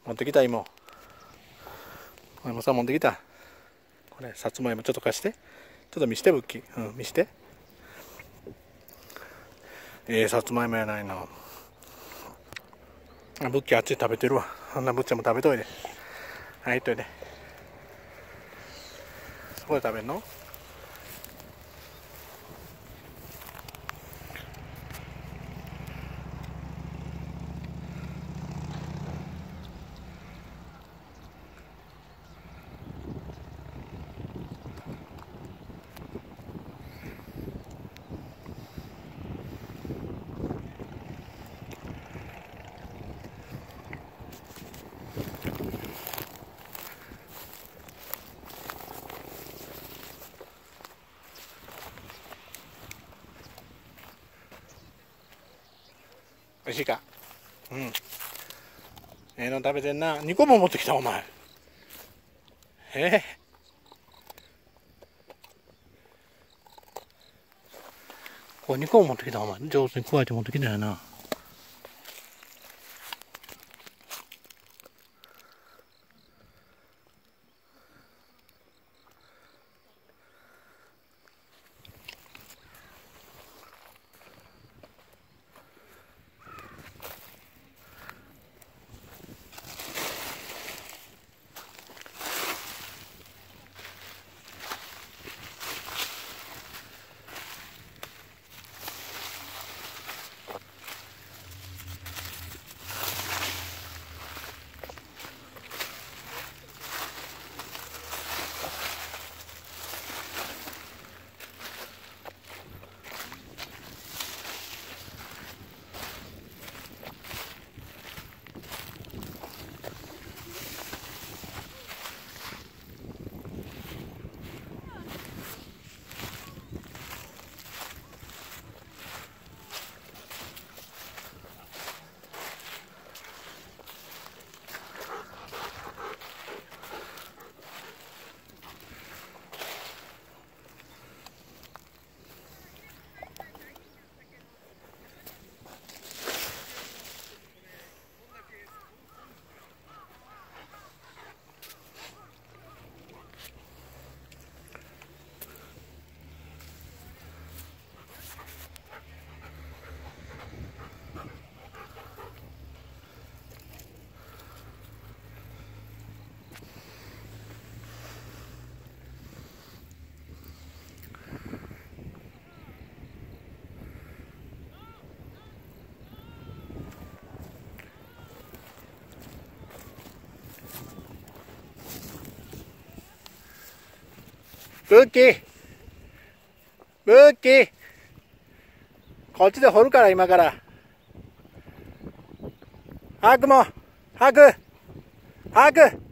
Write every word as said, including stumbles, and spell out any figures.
持ってきた芋。芋さん持ってきた。これさつまいもちょっと貸して。ちょっと見して、ブッキー。うん、見して。ええさつまいもやないの。ブッキーあっちで食べてるわ。そんなブッチャも食べといで。はい、いっといで。そこで食べんの？おいしいか。うん。ええの食べてんな。にこも持ってきたお前。ええ。これにこも持ってきたお前。上手に加えて持ってきたよな。ブッキーブッキーこっちで掘るから今から。ハクもハクハク